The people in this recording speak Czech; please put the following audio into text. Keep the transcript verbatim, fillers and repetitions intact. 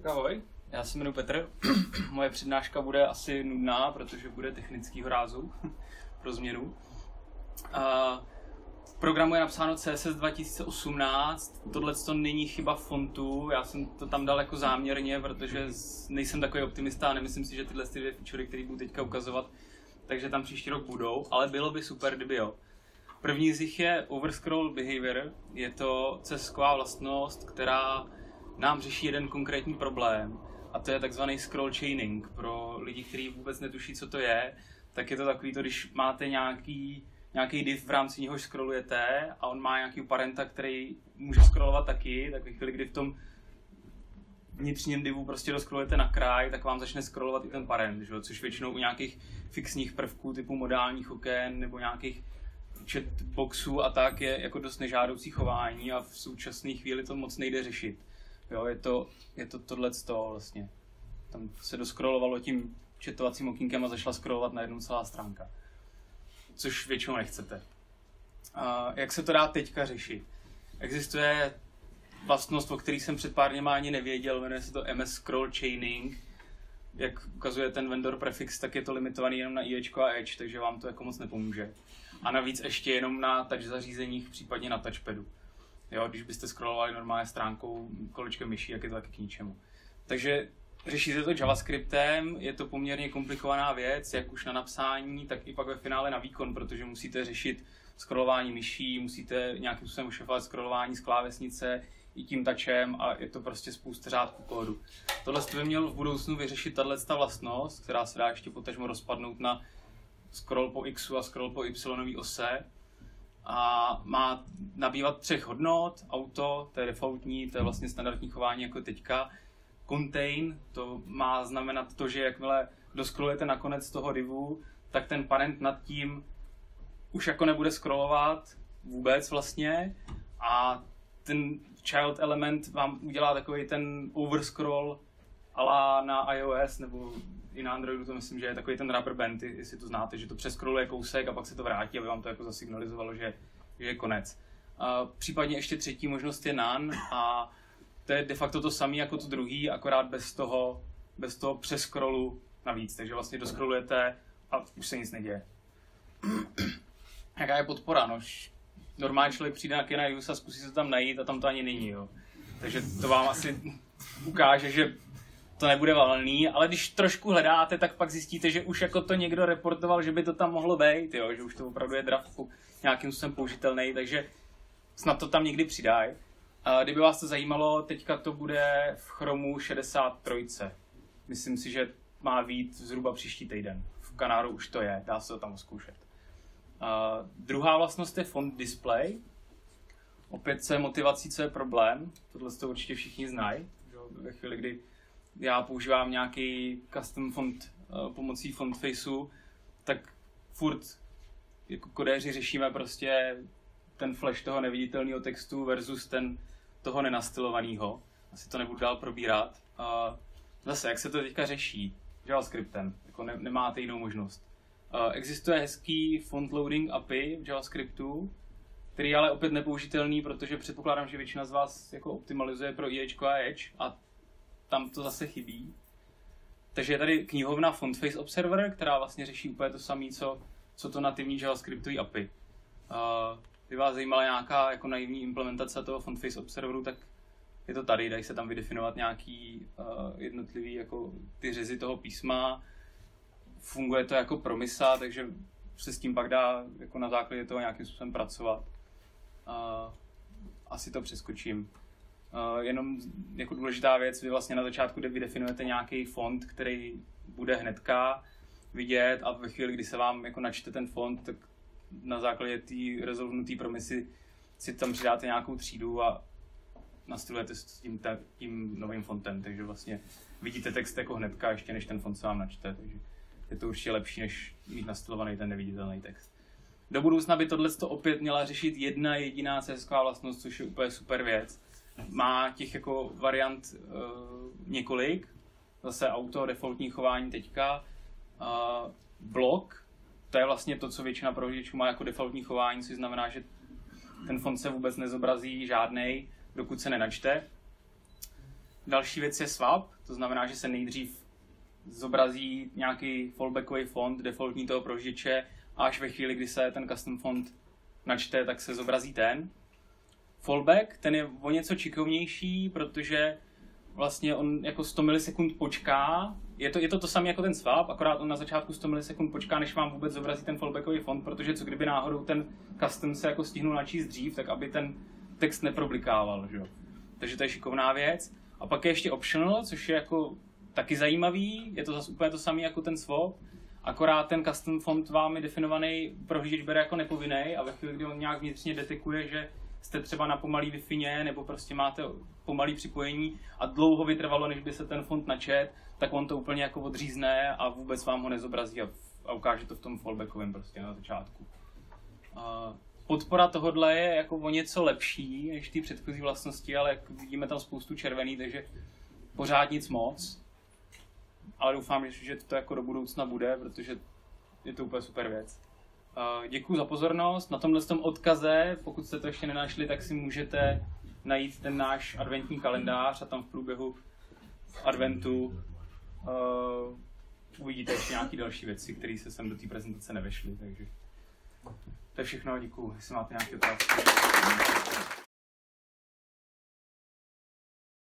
Tak ahoj, já se jmenuji Petr. Moje přednáška bude asi nudná, protože bude technického rázu pro změnu. V programu je napsáno C S S dva tisíce osmnáct, tohle to není chyba fontu, já jsem to tam dal jako záměrně, protože nejsem takový optimista a nemyslím si, že tyhle ty dvě featurey, které budu teďka ukazovat, takže tam příští rok budou, ale bylo by super, kdyby jo. První z nich je Overscroll Behavior, je to C S S ková vlastnost, která nám řeší jeden konkrétní problém, a to je takzvaný scroll chaining. Pro lidi, kteří vůbec netuší, co to je, tak je to takový to, když máte nějaký, nějaký div, v rámci něhož scrollujete a on má nějaký parenta, který může scrollovat taky, tak ve chvíli, kdy v tom vnitřním divu prostě doscrollujete na kraj, tak vám začne scrollovat i ten parent, že? Což většinou u nějakých fixních prvků typu modálních oken nebo nějakých chatboxů a tak je jako dost nežádoucí chování a v současné chvíli to moc nejde řešit. Jo, je to, je to tohleto vlastně. Tam se doscrollovalo tím chatovacím okýnkem a začala scrollovat na jednu celá stránka. Což většinou nechcete. A jak se to dá teďka řešit? Existuje vlastnost, o který jsem před pár dněma ani nevěděl, jmenuje se to M S Scroll Chaining. Jak ukazuje ten vendor prefix, tak je to limitovaný jenom na IEčko a Edge, takže vám to jako moc nepomůže. A navíc ještě jenom na touch zařízeních, případně na touchpadu. Jo, když byste scrollovali normálně stránkou kolečkem myší, jak je to taky k ničemu. Takže řešíte to JavaScriptem, je to poměrně komplikovaná věc, jak už na napsání, tak i pak ve finále na výkon, protože musíte řešit scrollování myší, musíte nějakým způsobem ušefovat scrollování z klávesnice i tím touchem a je to prostě spousta řádků kódu. Tohle by měl v budoucnu vyřešit tato vlastnost, která se dá ještě potažmo rozpadnout na scroll po X a scroll po Y ose. A má nabývat třech hodnot, auto, to je defaultní, to je vlastně standardní chování jako teďka. Contain, to má znamenat to, že jakmile doscrollujete na konec toho divu, tak ten parent nad tím už jako nebude scrollovat vůbec vlastně a ten child element vám udělá takový ten overscroll ala na iOS nebo i na Androidu, to myslím, že je takový ten rubber band, jestli to znáte, že to přescrolluje kousek a pak se to vrátí, aby vám to jako zasignalizovalo, že, že je konec. A případně ještě třetí možnost je none a to je de facto to samé jako to druhý, akorát bez toho, bez toho přescrollu navíc, takže vlastně doscrollujete a už se nic neděje. Jaká je podpora? No, normální člověk přijde na Kena Use a zkusí se tam najít a tam to ani není, jo. Takže to vám asi ukáže, že to nebude valný, ale když trošku hledáte, tak pak zjistíte, že už jako to někdo reportoval, že by to tam mohlo být, jo, že už to opravdu je draft nějakým způsobem použitelný, takže snad to tam někdy přidají. Kdyby vás to zajímalo, teďka to bude v Chromu šedesát tři. Myslím si, že má vyjít zhruba příští týden. V kanálu už to je, dá se to tam zkoušet. Uh, druhá vlastnost je font display. Opět co je motivací, co je problém. Tohle to určitě všichni znají. Ve chvíli, kdy já používám nějaký custom font uh, pomocí font faceu, tak furt jako kodéři řešíme prostě ten flash toho neviditelného textu versus ten toho nenastylovaného. Asi to nebudu dál probírat. Uh, zase, jak se to teďka řeší? JavaScriptem. Jako ne, nemáte jinou možnost. Uh, existuje hezký font loading A P I v JavaScriptu, který je ale opět nepoužitelný, protože předpokládám, že většina z vás jako optimalizuje pro IEčko a Edge a tam to zase chybí. Takže je tady knihovna FontFace Observer, která vlastně řeší úplně to samé, co, co to nativní JavaScriptový A P I. Uh, kdyby vás zajímala nějaká jako naivní implementace toho FontFace Observeru, tak je to tady, dají se tam vydefinovat nějaký uh, jednotlivý jako ty řezy toho písma. Funguje to jako promisa, takže se s tím pak dá jako na základě toho nějakým způsobem pracovat. Uh, asi to přeskočím. Uh, jenom jako důležitá věc, vy vlastně na začátku, kde vydefinujete nějaký font, který bude hnedka vidět a ve chvíli, kdy se vám jako načte ten font, tak na základě té rezolvnuté promisy si tam přidáte nějakou třídu a nastylujete s tím, tím novým fontem, takže vlastně vidíte text jako hnedka, ještě než ten font se vám načte, takže je to určitě lepší, než mít nastylovaný ten neviditelný text. Do budoucna by tohle opět měla řešit jedna jediná C S S ková vlastnost, což je úplně super věc. Má těch jako variant uh, několik, zase auto, defaultní chování teďka, uh, blok, to je vlastně to, co většina prohlížečů má jako defaultní chování, což znamená, že ten font se vůbec nezobrazí žádnej, dokud se nenačte. Další věc je swap, to znamená, že se nejdřív zobrazí nějaký fallbackový font, defaultní toho prohlížeče, a až ve chvíli, kdy se ten custom font načte, tak se zobrazí ten. Fallback, ten je o něco šikovnější, protože vlastně on jako sto milisekund počká. Je to, je to to samé jako ten swap, akorát on na začátku sto milisekund počká, než vám vůbec zobrazí ten fallbackový font, protože co kdyby náhodou ten custom se jako stihnul načíst dřív, tak aby ten text neproblikával, že jo. Takže to je šikovná věc. A pak je ještě optional, což je jako taky zajímavý, je to zase úplně to samé jako ten swap, akorát ten custom font vámi definovaný prohlížeč bere jako nepovinný a ve chvíli, kdy on nějak vnitřně detekuje, že jste třeba na pomalý Wi-Fi nebo prostě máte pomalý připojení a dlouho vytrvalo, než by se ten font načet, tak on to úplně jako odřízne a vůbec vám ho nezobrazí a, a ukáže to v tom fallbackovém prostě na začátku. Uh, podpora tohodle je jako o něco lepší než ty předchozí vlastnosti, ale jak vidíme tam spoustu červený, takže pořád nic moc. Ale doufám, že to jako do budoucna bude, protože je to úplně super věc. Uh, děkuji za pozornost. Na tomhle tom odkaze, pokud jste to ještě nenašli, tak si můžete najít ten náš adventní kalendář a tam v průběhu adventu uh, uvidíte ještě nějaké další věci, které se sem do té prezentace nevešly. Takže to je všechno, děkuji. Jestli máte nějaké otázky.